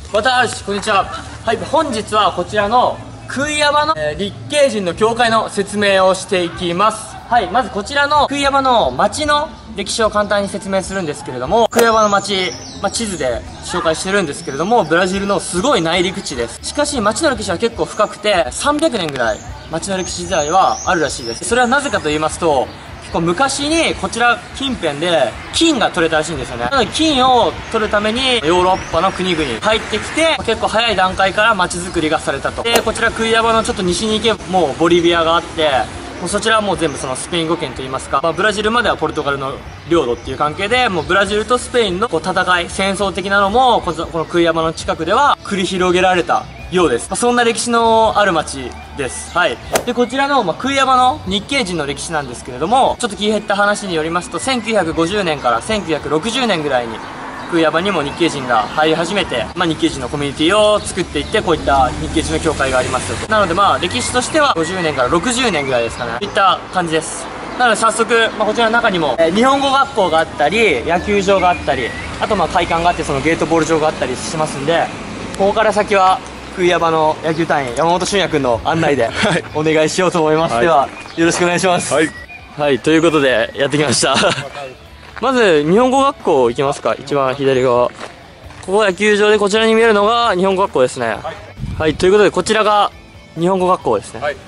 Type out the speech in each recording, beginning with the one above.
私、こんにちは。はい、本日はこちらの杭山の、日系人の教会の説明をしていきます。はい、まずこちらの杭山の町の歴史を簡単に説明するんですけれども、杭山の町、地図で紹介してるんですけれども、ブラジルのすごい内陸地です。しかし町の歴史は結構深くて、300年ぐらい町の歴史時代はあるらしいです。それはなぜかと言いますと、結構昔にこちら近辺で金が取れたらしいんですよね。なので金を取るためにヨーロッパの国々に入ってきて、結構早い段階から町づくりがされたと。で、こちら杭山のちょっと西に行けばもうボリビアがあって、もうそちらはもう全部そのスペイン語圏といいますか、ブラジルまではポルトガルの領土っていう関係で、もうブラジルとスペインの戦い、戦争的なのもこの杭山の近くでは繰り広げられたようです。そんな歴史のある町です。はい。で、こちらの、杭山の日系人の歴史なんですけれども、ちょっと気減った話によりますと、1950年から1960年ぐらいに、杭山にも日系人が入り始めて、日系人のコミュニティを作っていって、こういった日系人の教会がありますよと。なので歴史としては50年から60年ぐらいですかね。といった感じです。なので早速、こちらの中にも、日本語学校があったり、野球場があったり、あと会館があって、そのゲートボール場があったりしますんで、ここから先は、杭山の野球隊員、山本俊也君の案内で、お願いしようと思います。では、よろしくお願いします。はい、ということで、やってきました。まず、日本語学校行きますか。一番左側。ここ野球場で、こちらに見えるのが日本語学校ですね。はい、ということで、こちらが日本語学校ですね。はい。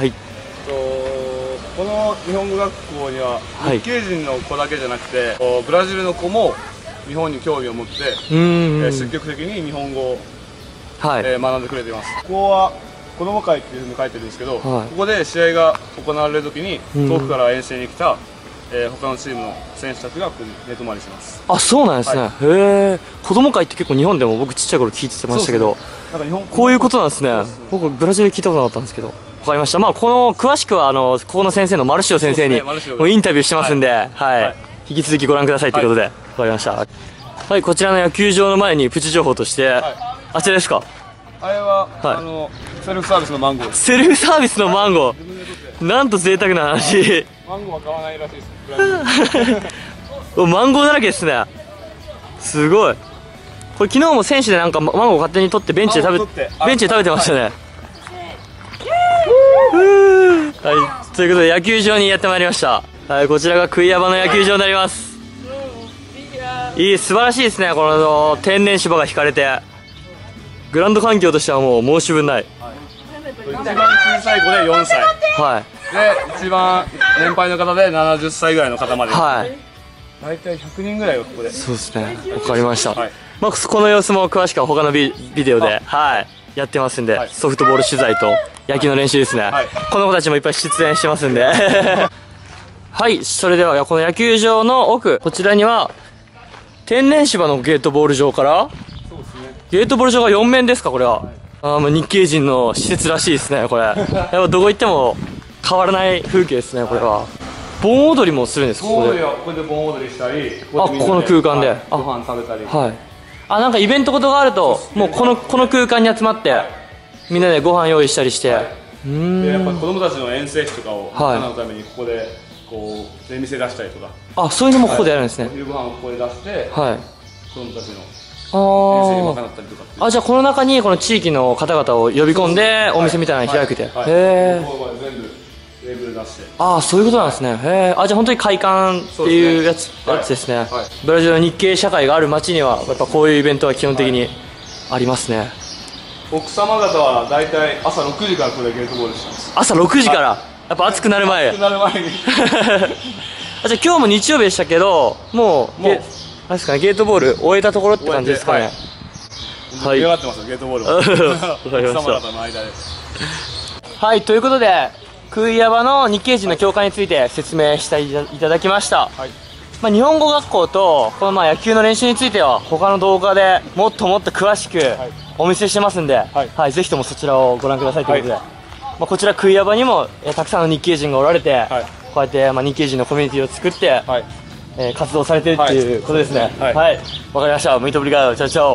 この日本語学校には、日系人の子だけじゃなくて、ブラジルの子も日本に興味を持って、積極的に日本語を学んでくれています。ここは子ども会っていうふうに書いてるんですけど、ここで試合が行われるときに遠くから遠征に来た他のチームの選手たちがここに寝泊まりします。あ、そうなんですね。へえ。子供会って結構日本でも僕ちっちゃい頃聞いてましたけど、こういうことなんですね。僕ブラジルで聞いたことなかったんですけど。わかりました。この詳しくはここの先生のマルシオ先生にインタビューしてますんで、引き続きご覧くださいということで、わかりました。はい、こちらの野球場の前にプチ情報として、あちらですか。あれはセルフサービスのマンゴーです。セルフサービスのマンゴー。なんと贅沢な話。マンゴーは買わないらしいです。マンゴーだらけですね。すごい。これ昨日も選手でマンゴー勝手に取ってベンチで食べてましたね。はい、ということで野球場にやってまいりました。はい、こちらが杭山の野球場になります。素晴らしいですね。この天然芝が引かれて、グラウンド環境としてはもう申し分ない。一番小さい子で4歳。はい。で、一番年配の方で70歳ぐらいの方まで。はい。大体100人ぐらいはここで。そうですね。わかりました。はい。この様子も詳しくは他のビデオで、やってますんで、ソフトボール取材と野球の練習ですね。この子たちもいっぱい出演してますんで。はい、それではこの野球場の奥、こちらには天然芝のゲートボール場から、ゲートボール場が4面ですか、これは。日系人の施設らしいですね、これ。やっぱどこ行っても変わらない風景ですね、これは。盆踊りもするんですか、ここで。ここで盆踊りしたり、ここの空間で。ご飯食べたり。はい。イベントことがあると、もうこの空間に集まって、みんなでご飯用意したりして。で、やっぱ子供たちの遠征費とかを賄うために、ここで、出店出したりとか。あ、そういうのもここでやるんですね。昼ご飯をここで出して、子供たちのじゃあこの中にこの地域の方々を呼び込んでお店みたいなの開けて、へえ。ああ、そういうことなんですね。へえ。じゃあ本当に会館っていうやつですね。ブラジルの日系社会がある街にはやっぱこういうイベントは基本的にありますね。奥様方は大体朝6時からこれゲートボールしてます。朝6時から、やっぱ暑くなる前。暑くなる前に。じゃあ今日も日曜日でしたけど、もうあれですかね、ゲートボール終えたところって感じですかね。はい。上がってますよ、ゲートボールは。わかりました。はい、ということで、杭山の日系人の教会について説明していただきました。日本語学校と、この野球の練習については、他の動画でもっともっと詳しくお見せしてますんで、ぜひともそちらをご覧くださいということで、こちら杭山にもたくさんの日系人がおられて、こうやって日系人のコミュニティを作って、活動されてるっていうことですね。はい。わかりました。ムイトブリガード。チャオチャオ。